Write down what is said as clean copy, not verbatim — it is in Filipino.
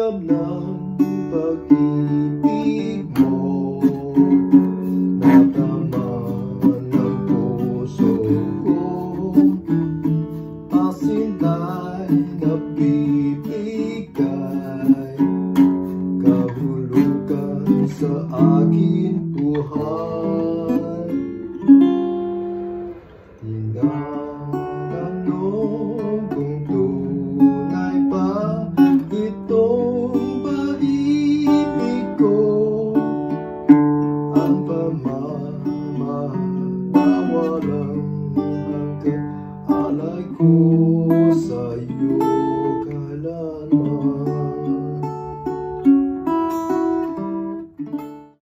Tanggap ng pag-ibig mo, natamaan ng puso ko. Asin ay nabibigay, kahulugan sa aking buhay. Tinatanong kung tunay ba itong pag-ibig ko, ang pamamahal na walang hanggan, alay ko.